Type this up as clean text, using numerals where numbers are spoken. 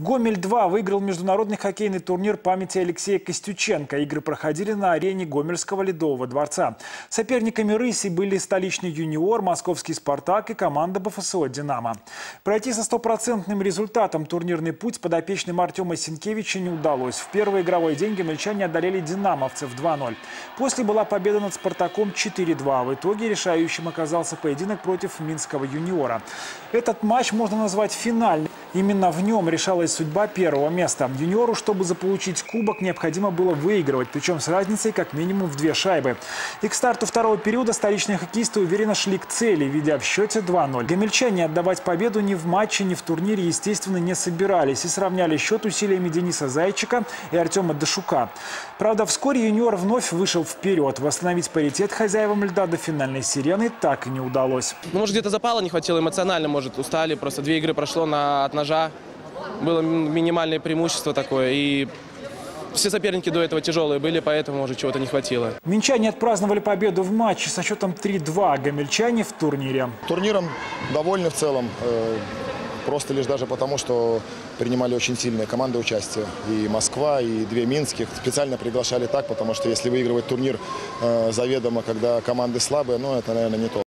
Гомель-2 выиграл международный хоккейный турнир памяти Алексея Костюченко. Игры проходили на арене Гомельского Ледового дворца. Соперниками «Рыси» были столичный «Юниор», московский «Спартак» и команда БФСО «Динамо». Пройти со стопроцентным результатом турнирный путь подопечным Артема Сенкевича не удалось. В первый игровой день гомельчане одолели «Динамовцев» 2-0. После была победа над «Спартаком» 4-2. В итоге решающим оказался поединок против минского «Юниора». Этот матч можно назвать финальным. Именно в нем решалась судьба первого места. «Юниору», чтобы заполучить кубок, необходимо было выигрывать, причем с разницей как минимум в 2 шайбы. И к старту второго периода столичные хоккеисты уверенно шли к цели, ведя в счете 2-0. Гомельчане отдавать победу ни в матче, ни в турнире, естественно, не собирались и сравняли счет усилиями Дениса Зайчика и Артема Дашука. Правда, вскоре «Юниор» вновь вышел вперед. Восстановить паритет хозяевам льда до финальной сирены так и не удалось. Может, где-то запала не хватило эмоционально, может, устали. Просто 2 игры прошло от ножа. Было минимальное преимущество такое. И все соперники до этого тяжелые были, поэтому, может, чего-то не хватило. Минчане отпраздновали победу в матче со счетом 3-2. Гомельчане в турнире. Турниром довольны в целом. Просто лишь даже потому, что принимали очень сильные команды участия. И Москва, и 2 минских. Специально приглашали так, потому что если выигрывать турнир заведомо, когда команды слабые, ну это, наверное, не то.